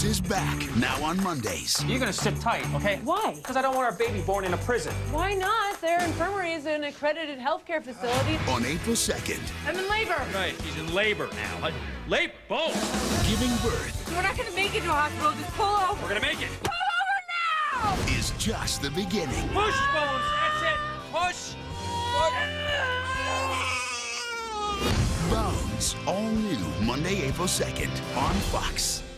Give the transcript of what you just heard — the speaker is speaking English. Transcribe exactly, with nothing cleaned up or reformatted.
Bones is back, now on Mondays. You're gonna sit tight, okay? Why? Because I don't want our baby born in a prison. Why not? Their infirmary is an accredited healthcare facility. On April second. I'm in labor. Right, he's in labor now. Labor, Bones! Giving birth. We're not gonna make it to a hospital. Just pull over. We're gonna make it. Pull over now! Is just the beginning. Push, Bones, that's it. Push. Bones, all new Monday, April second on Fox.